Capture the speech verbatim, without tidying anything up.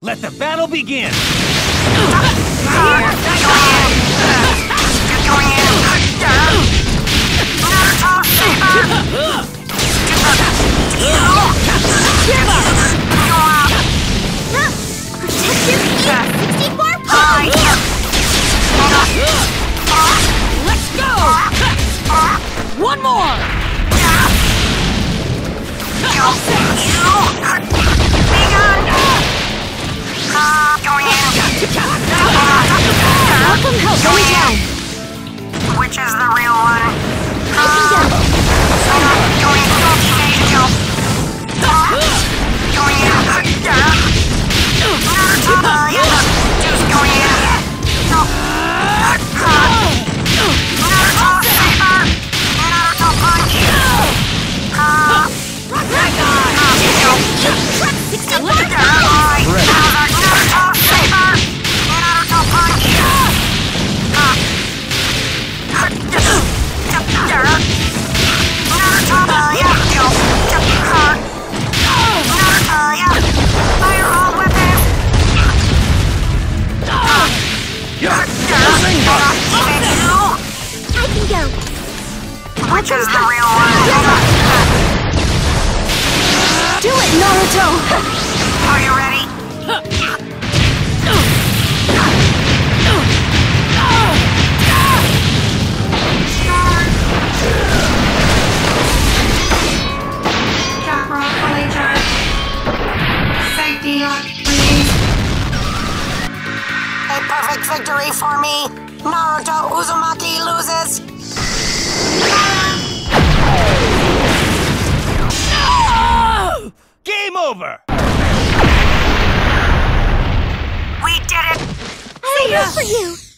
Let the battle begin! Let's go! One more! Welcome help going down. Which is the real one? I can go. Going Just going in. Naruto Saber! Naruto Punch! Which is the real one? Do it, Naruto! Are you ready? Chakra fully charged. Safety lock, please. A perfect victory for me. Naruto Uzumaki loses. Game over! We did it! See ya! For you!